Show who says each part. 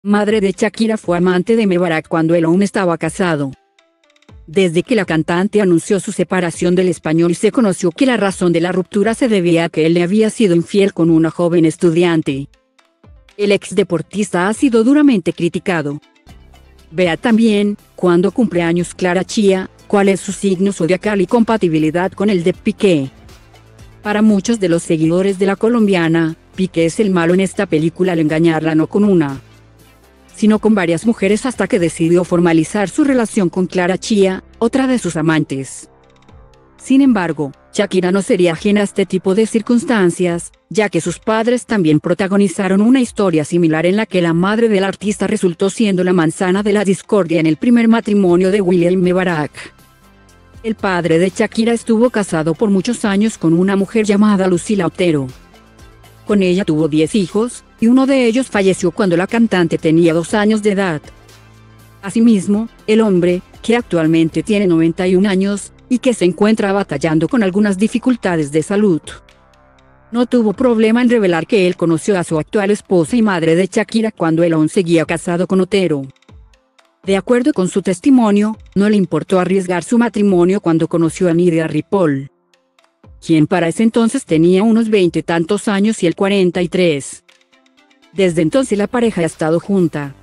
Speaker 1: madre de Shakira, fue amante de Mebarak cuando él aún estaba casado. Desde que la cantante anunció su separación del español, se conoció que la razón de la ruptura se debía a que él le había sido infiel con una joven estudiante. El ex deportista ha sido duramente criticado. Vea también, ¿cuándo cumple años Clara Chía? ¿Cuál es su signo zodiacal y compatibilidad con el de Piqué? Para muchos de los seguidores de la colombiana, Piqué es el malo en esta película al engañarla no con una, sino con varias mujeres, hasta que decidió formalizar su relación con Clara Chía, otra de sus amantes. Sin embargo, Shakira no sería ajena a este tipo de circunstancias, ya que sus padres también protagonizaron una historia similar en la que la madre del artista resultó siendo la manzana de la discordia en el primer matrimonio de William Mebarak. El padre de Shakira estuvo casado por muchos años con una mujer llamada Lucila Otero. Con ella tuvo 10 hijos, y uno de ellos falleció cuando la cantante tenía 2 años de edad. Asimismo, el hombre, que actualmente tiene 91 años, y que se encuentra batallando con algunas dificultades de salud, no tuvo problema en revelar que él conoció a su actual esposa y madre de Shakira cuando él aún seguía casado con Otero. De acuerdo con su testimonio, no le importó arriesgar su matrimonio cuando conoció a Nidia Ripoll, quien para ese entonces tenía unos 20 y tantos años y él 43. Desde entonces la pareja ha estado junta.